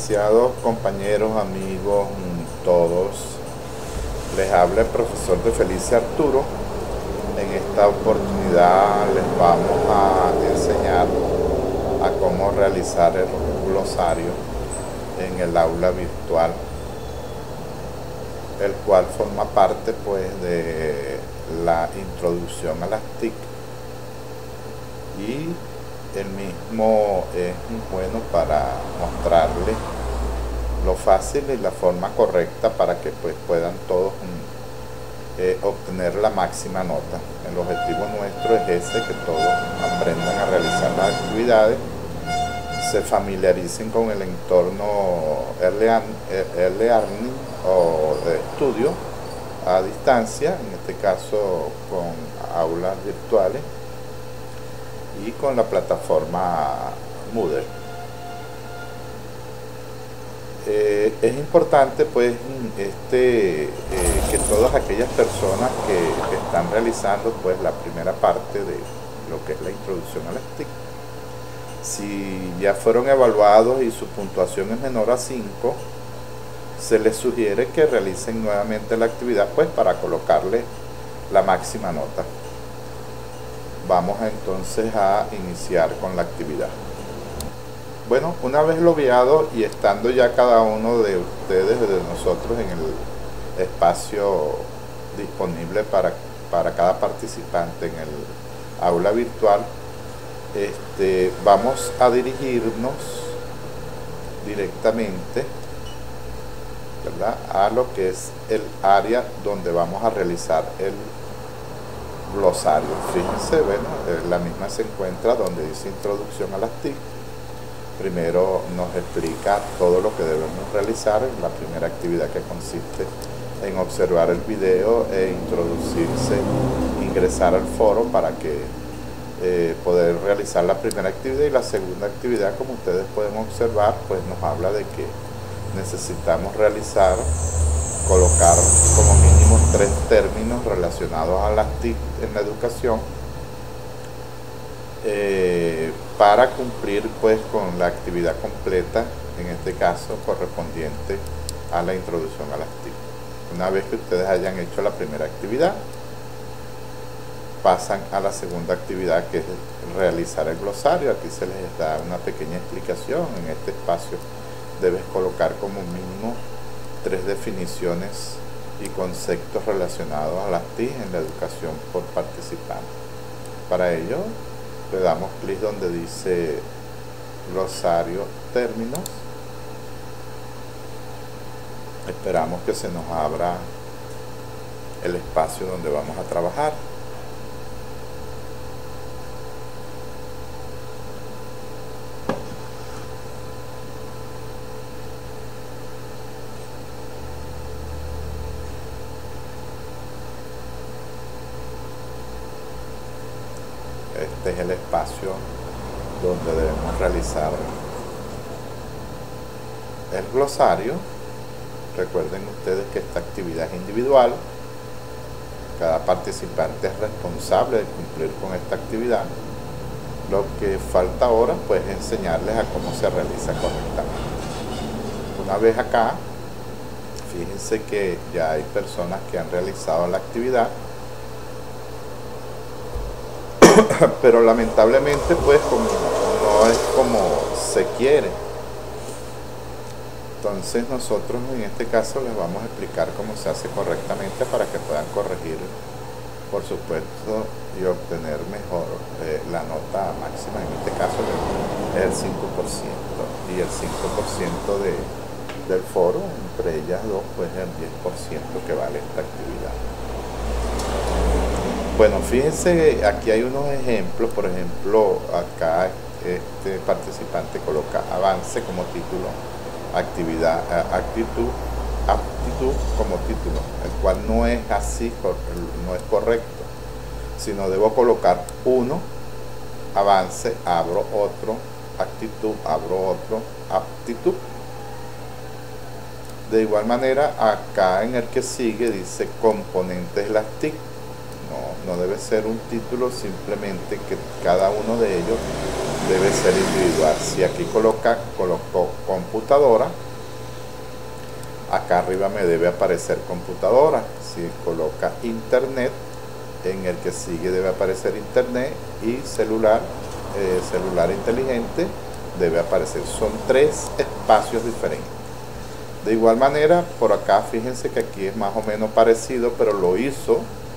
apreciados compañeros, amigos, todos. Les habla el profesor de Felicia Arturo. En esta oportunidad les vamos a enseñar a cómo realizar el glosario en el aula virtual, el cual forma parte pues de la introducción a las TIC, y el mismo es bueno para mostrarles lo fácil y la forma correcta para que pues puedan todos obtener la máxima nota. El objetivo nuestro es ese, que todos aprendan a realizar las actividades, se familiaricen con el entorno e-learning o de estudio a distancia, en este caso con aulas virtuales y con la plataforma Moodle. Es importante pues que todas aquellas personas que están realizando pues la primera parte de lo que es la introducción a las TIC, si ya fueron evaluados y su puntuación es menor a 5, se les sugiere que realicen nuevamente la actividad pues para colocarle la máxima nota. Vamos entonces a iniciar con la actividad. Bueno, una vez logueado y estando ya cada uno de ustedes, de nosotros, en el espacio disponible para cada participante en el aula virtual, vamos a dirigirnos directamente, ¿verdad?, a lo que es el área donde vamos a realizar el glosario. Fíjense, bueno, la misma se encuentra donde dice introducción a las TIC. Primero nos explica todo lo que debemos realizar. La primera actividad, que consiste en observar el video e introducirse, ingresar al foro para que poder realizar la primera actividad. Y la segunda actividad, como ustedes pueden observar, pues nos habla de que necesitamos colocar como mínimo 3 términos relacionados a las TIC en la educación, para cumplir pues con la actividad completa, en este caso correspondiente a la introducción a las TIC. Una vez que ustedes hayan hecho la primera actividad, pasan a la segunda actividad, que es realizar el glosario. Aquí se les da una pequeña explicación. En este espacio debes colocar como mínimo 3 definiciones y conceptos relacionados a las TIC en la educación por participante. Para ello le damos clic donde dice glosario términos. Esperamos que se nos abra el espacio donde vamos a trabajar. Este es el espacio donde debemos realizar el glosario. Recuerden ustedes que esta actividad es individual. Cada participante es responsable de cumplir con esta actividad. Lo que falta ahora pues es enseñarles a cómo se realiza correctamente. Una vez acá, fíjense que ya hay personas que han realizado la actividad, pero lamentablemente pues no es como se quiere. Entonces nosotros en este caso les vamos a explicar cómo se hace correctamente para que puedan corregir, por supuesto, y obtener mejor la nota máxima, en este caso el 5%, y el 5% del foro, entre ellas dos pues el 10% que vale esta actividad. Bueno, fíjense, aquí hay unos ejemplos. Por ejemplo, acá este participante coloca avance como título, aptitud como título, el cual no es así, no es correcto, sino debo colocar 1, avance, abro otro, actitud, abro otro, aptitud. De igual manera, acá en el que sigue dice componentes de las TIC. No debe ser un título, simplemente que cada uno de ellos debe ser individual. Si aquí colocó computadora, acá arriba me debe aparecer computadora. Si coloca internet, en el que sigue debe aparecer internet, y celular, celular inteligente, debe aparecer. Son 3 espacios diferentes. De igual manera, por acá fíjense que aquí es más o menos parecido, pero lo hizo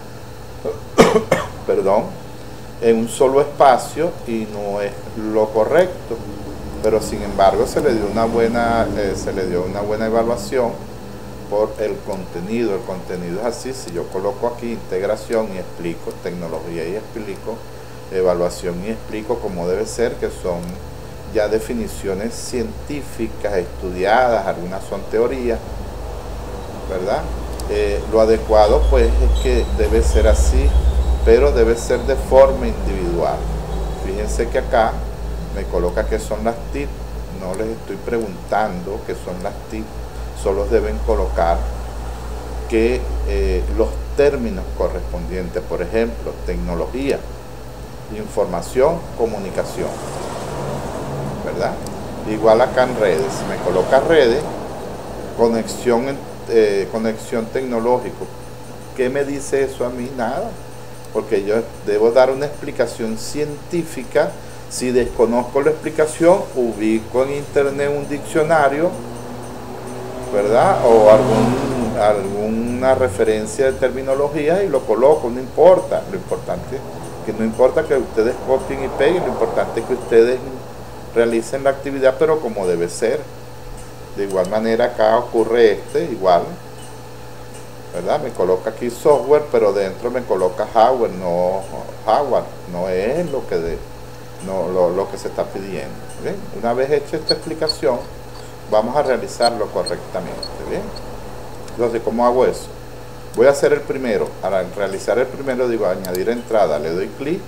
perdón, en un solo espacio, y no es lo correcto, pero sin embargo se le dio una buena evaluación por el contenido. El contenido es así. Si yo coloco aquí integración y explico, tecnología y explico, evaluación y explico, como debe ser, que son ya definiciones científicas estudiadas, algunas son teorías, ¿verdad? Lo adecuado pues es que debe ser así, pero debe ser de forma individual. Fíjense que acá me coloca que son las TIC, no les estoy preguntando qué son las TIC, solo deben colocar que los términos correspondientes, por ejemplo, tecnología, información, comunicación, ¿verdad? Igual acá en redes, me coloca redes, conexión tecnológico. ¿Qué me dice eso a mí? Nada, porque yo debo dar una explicación científica. Si desconozco la explicación, ubico en internet un diccionario, ¿verdad? O alguna referencia de terminología y lo coloco, no importa. Lo importante es que no importa que ustedes copien y peguen, lo importante es que ustedes realicen la actividad, pero como debe ser. De igual manera acá ocurre igual, ¿verdad? Me coloca aquí software, pero dentro me coloca hardware, no es lo que lo que se está pidiendo. ¿Bien? Una vez hecha esta explicación, vamos a realizarlo correctamente. ¿Bien? Entonces, ¿cómo hago eso? Voy a hacer el primero. Para realizar el primero, digo añadir entrada, le doy clic.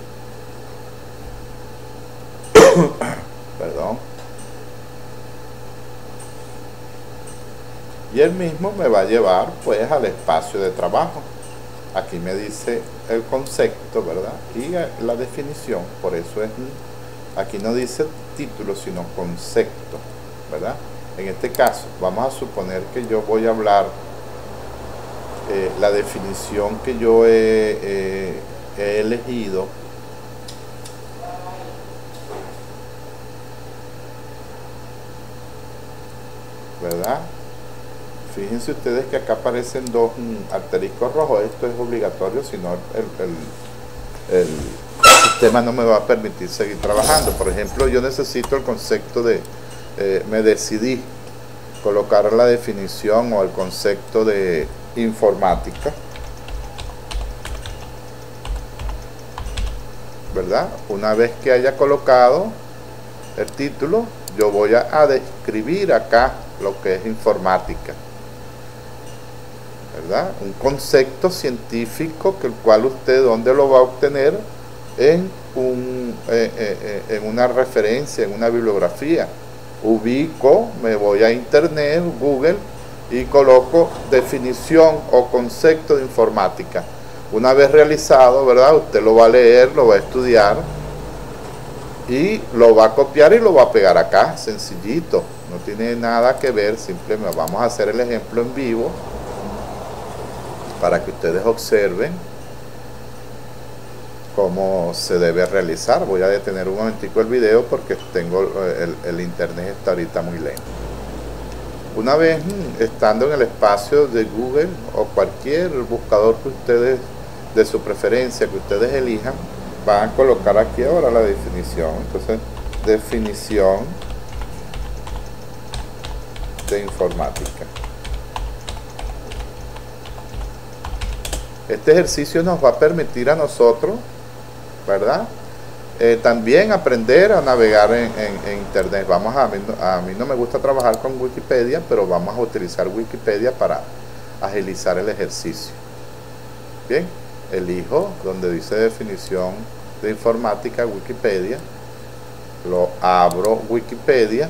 Perdón. Y él mismo me va a llevar pues al espacio de trabajo. Aquí me dice el concepto, ¿verdad? Y la definición. Por eso aquí no dice título, sino concepto, ¿verdad? En este caso, vamos a suponer que yo voy a hablar la definición que yo he elegido. ¿Verdad? Fíjense ustedes que acá aparecen 2 asteriscos rojos. Esto es obligatorio, si no el sistema no me va a permitir seguir trabajando. Por ejemplo, yo necesito el concepto de, me decidí colocar la definición o el concepto de informática, ¿verdad? Una vez que haya colocado el título, yo voy a describir acá lo que es informática, ¿verdad? Un concepto científico, que el cual usted, ¿dónde lo va a obtener? En una referencia, en una bibliografía. Ubico, me voy a internet, Google, y coloco definición o concepto de informática. Una vez realizado, ¿verdad? Usted lo va a leer, lo va a estudiar y lo va a copiar y lo va a pegar acá, sencillito, no tiene nada que ver. Simplemente vamos a hacer el ejemplo en vivo para que ustedes observen cómo se debe realizar. Voy a detener un momentico el video porque tengo el internet está ahorita muy lento. Una vez estando en el espacio de Google o cualquier buscador que ustedes, de su preferencia, que ustedes elijan, van a colocar aquí ahora la definición. Entonces, definición de informática. Este ejercicio nos va a permitir a nosotros, ¿verdad? También aprender a navegar en internet. A mí no me gusta trabajar con Wikipedia, pero vamos a utilizar Wikipedia para agilizar el ejercicio. Bien, elijo donde dice definición de informática, Wikipedia, lo abro Wikipedia,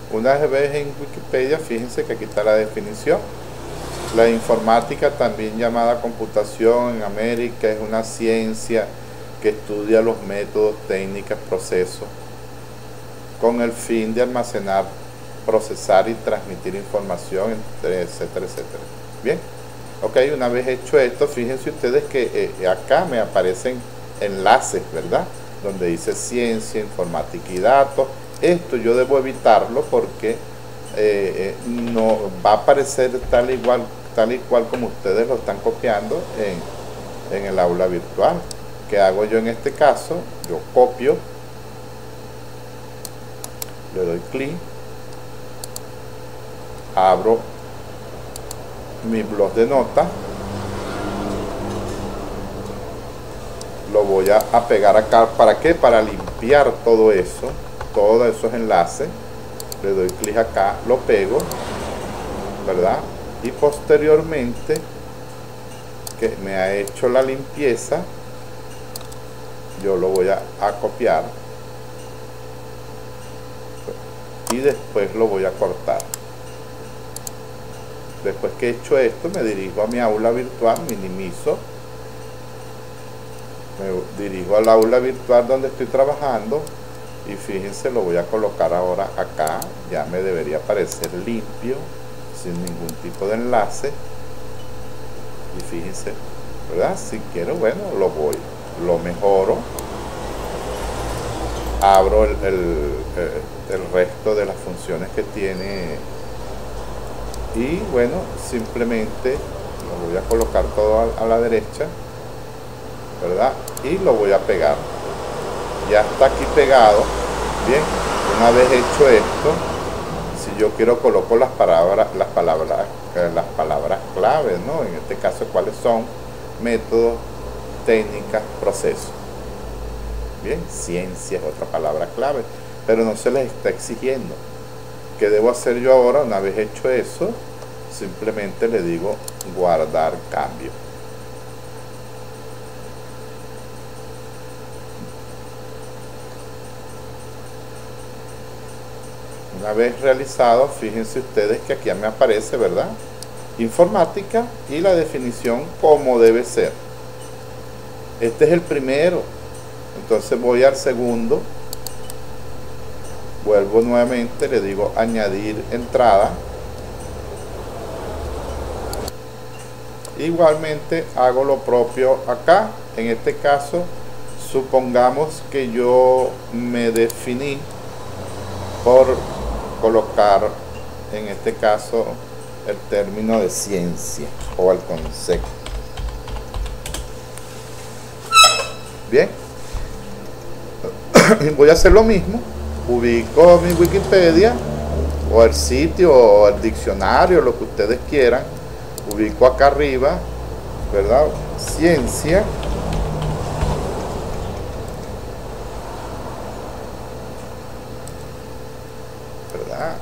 Una vez en Wikipedia, fíjense que aquí está la definición. La informática, también llamada computación en América, es una ciencia que estudia los métodos, técnicas, procesos, con el fin de almacenar, procesar y transmitir información, etcétera, etcétera. Bien, ok, una vez hecho esto, fíjense ustedes que acá me aparecen enlaces, ¿verdad? Donde dice ciencia, informática y datos. Esto yo debo evitarlo porque no va a aparecer tal y cual como ustedes lo están copiando en el aula virtual. ¿Qué hago yo en este caso? Yo copio, le doy clic, abro mi blog de notas, lo voy a pegar acá. ¿Para qué? Para limpiar todo eso, todos esos enlaces. Le doy clic acá, lo pego, ¿verdad? Y posteriormente que me ha hecho la limpieza, yo lo voy a copiar y después lo voy a cortar. Después que he hecho esto, me dirijo a mi aula virtual, minimizo, me dirijo al aula virtual donde estoy trabajando y fíjense, lo voy a colocar ahora acá. Ya me debería aparecer limpio, sin ningún tipo de enlace. Y fíjense, ¿verdad? Si quiero, bueno, lo mejoro, abro el resto de las funciones que tiene y bueno, simplemente lo voy a colocar todo a la derecha, ¿verdad? Y lo voy a pegar. Ya está aquí pegado. Bien, una vez hecho esto, si yo quiero coloco las palabras claves, ¿no? En este caso, ¿cuáles son? Métodos, técnicas, procesos. Bien, ciencia es otra palabra clave, pero no se les está exigiendo. ¿Qué debo hacer yo ahora? Una vez hecho eso, simplemente le digo guardar cambio. Una vez realizado, fíjense ustedes que aquí me aparece, ¿verdad? Informática y la definición como debe ser. Este es el primero. Entonces voy al segundo. Vuelvo nuevamente, le digo añadir entrada. Igualmente hago lo propio acá. En este caso, supongamos que yo me definí por colocar, en este caso, el término de ciencia o el concepto. Bien, voy a hacer lo mismo. Ubico mi Wikipedia o el sitio o el diccionario, lo que ustedes quieran. Ubico acá arriba, ¿verdad? Ciencia. ¿Verdad?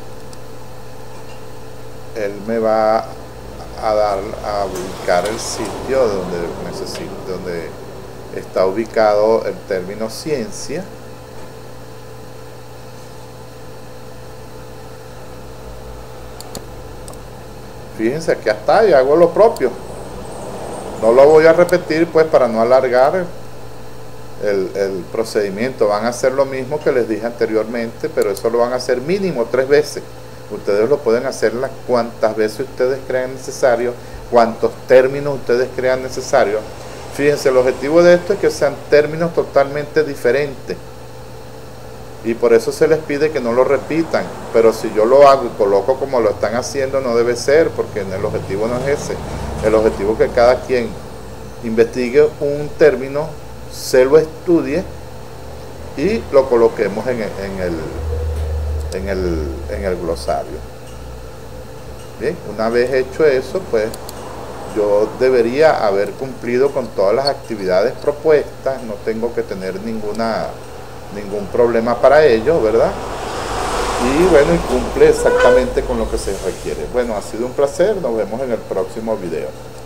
Él me va a ubicar el sitio donde está ubicado el término ciencia. Fíjense, aquí está y hago lo propio. No lo voy a repetir pues para no alargar el procedimiento. Van a hacer lo mismo que les dije anteriormente, pero eso lo van a hacer mínimo 3 veces. Ustedes lo pueden hacer las cuantas veces ustedes crean necesario, cuantos términos ustedes crean necesario. Fíjense, el objetivo de esto es que sean términos totalmente diferentes. Y por eso se les pide que no lo repitan. Pero si yo lo hago y coloco como lo están haciendo, no debe ser, porque el objetivo no es ese. El objetivo es que cada quien investigue un término, se lo estudie y lo coloquemos en el glosario. Bien, una vez hecho eso, pues yo debería haber cumplido con todas las actividades propuestas. No tengo que tener ningún problema para ello, ¿verdad? Y bueno, y cumple exactamente con lo que se requiere. Bueno, ha sido un placer, nos vemos en el próximo video.